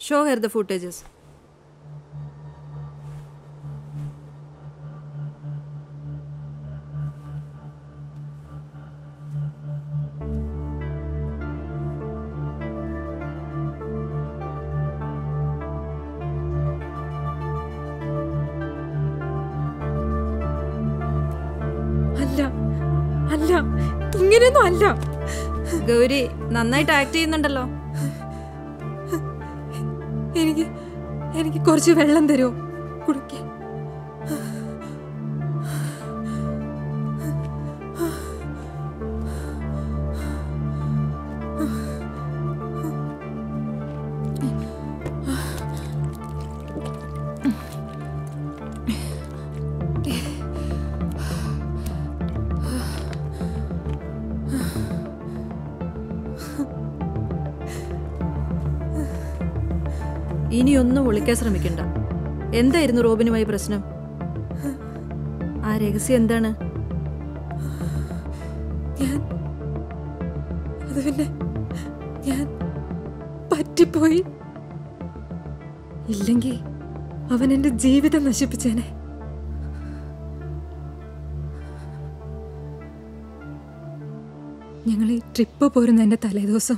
Show her the footages. ഇങ്ങനെയൊന്നും അല്ല. ഗൗരി നന്നായിട്ട് ആക്ട് ചെയ്യുന്നുണ്ടല്ലോ. എനിക്ക് കുറച്ച് വെള്ളം തരുമോ കുടിക്കാൻ? ഇനിയൊന്നും ഒളിക്കാൻ ശ്രമിക്കണ്ട. എന്തായിരുന്നു റോബിനുമായി പ്രശ്നം? ആ രഹസ്യം എന്താണ്? ഞാൻ പറ്റിപ്പോയി. ഇല്ലെങ്കിൽ അവൻ എന്റെ ജീവിതം നശിപ്പിച്ചേനെ. ഞങ്ങൾ ഈ ട്രിപ്പ് പോരുന്ന എന്റെ തലേദിവസം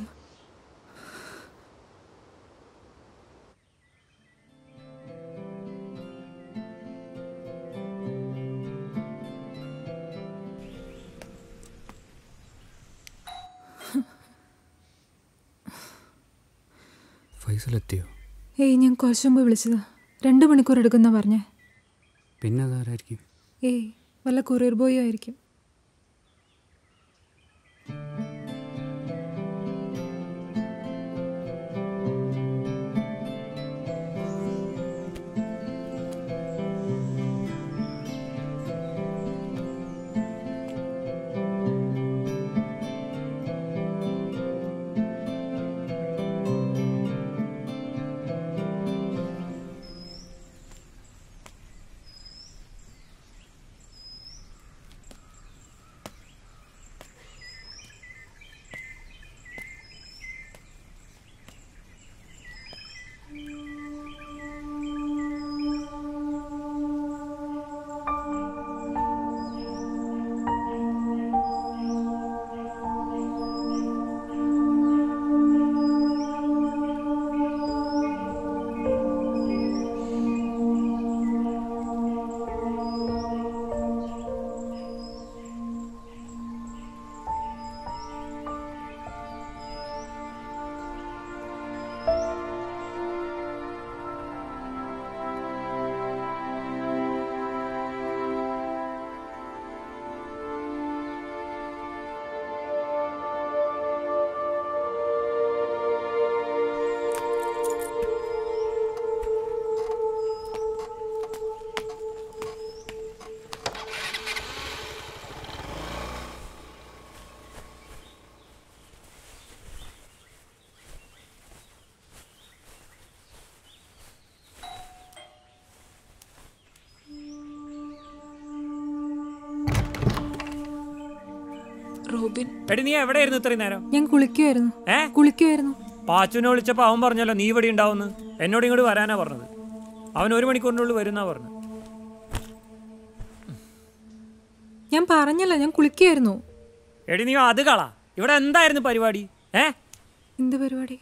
ഞാൻ കുറച്ചു മുമ്പ് വിളിച്ചതാ. 2 മണിക്കൂർ എടുക്കുന്ന പറഞ്ഞേ. പിന്നെ അതാരായിരിക്കും? വല്ല കൊറിയർ ബോയ് ആയിരിക്കും. ഞാൻ കുളിക്കുമായിരുന്നു. പാച്ചുനെ വിളിച്ചപ്പോ അവൻ പറഞ്ഞല്ലോ നീ ഇവിടെ ഉണ്ടാവുന്നു. എന്നോട് ഇങ്ങോട്ട് വരാനാ പറഞ്ഞത്. അവൻ 1 മണിക്കൂറിനുള്ളിൽ വരുന്നാ പറഞ്ഞത്. ഞാൻ പറഞ്ഞല്ലോ ഞാൻ കുളിക്കുമായിരുന്നു. എടി നീ അത് കളാ. ഇവിടെ എന്തായിരുന്നു പരിപാടി? എന്ത് പരിപാടി?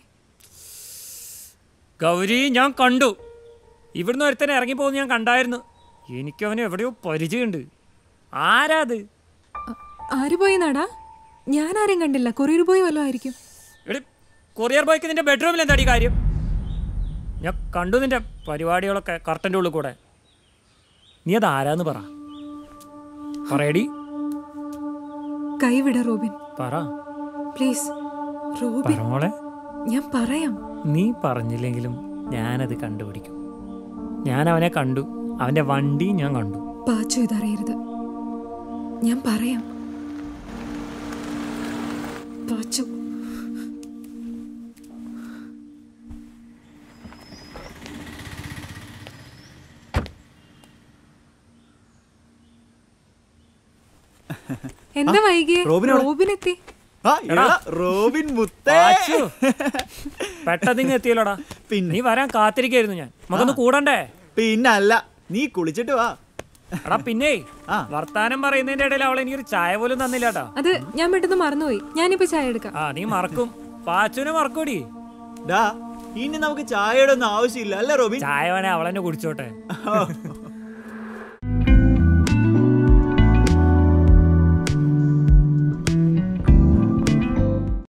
ഗൗരി ഞാൻ കണ്ടു. ഇവിടുന്ന് ഒരുത്തനെ ഇറങ്ങിപ്പോകുന്ന ഞാൻ കണ്ടായിരുന്നു. എനിക്കവന് എവിടെയോ പരിചയമുണ്ട്. ആരാ അത്? ആര് പോയി നാടാ? ഞാൻ ആരെയും കണ്ടില്ല. കൊറിയർ ബോയ് വല്ലതും ആയിരിക്കും. കൊറിയർ ബോയ്ക്ക് നിന്റെ ബെഡ്റൂമിൽ എന്താടി കാര്യം? ഞാൻ കണ്ടു നിന്റെ പരിപാടികളൊക്കെ കർട്ടൻ്റെ ഉള്ളിൽ കൂടെ. നീ അത് ആരാന്ന് പറയടി. കൈവിട റോബിൻ. പറ പ്ലീസ് റോബിൻ. മോളെ ഞാൻ പറയാം. നീ പറഞ്ഞില്ലെങ്കിലും ഞാനത് കണ്ടുപിടിക്കും. ഞാൻ അവനെ കണ്ടു. അവന്റെ വണ്ടി ഞാൻ കണ്ടു. പാച്ചു ഇതറിയരുത്. ഞാൻ പറയാം. പാച്ചു എന്താ വൈകിയ? റോബിൻ എത്തി. പെട്ടെന്ന് എത്തിയല്ലോടാ. പിന്നെ നീ വരാൻ കാത്തിരിക്കായിരുന്നു ഞാൻ. നമുക്കൊന്ന് കൂടണ്ടേ? പിന്നല്ല, നീ കുളിച്ചിട്ട് വാ. എടാ പിന്നെ വർത്താനം പറയുന്നതിന്റെ ഇടയിൽ അവൾ എനിക്കൊരു ചായ പോലും തന്നില്ലാട്ടാ. അത് ഞാൻ പെട്ടെന്ന് മറന്നുപോയി. ഞാനിപ്പോ ചായ എടുക്കാം. നീ മറക്കും, പാച്ചുവിനെ മറക്കൂടി. ഇനി നമുക്ക് ചായയുടെ ഒന്നും ആവശ്യമില്ല അല്ലേ റോബിൻ? ചായ വേണേ അവളെന്നെ കുടിച്ചോട്ടെ.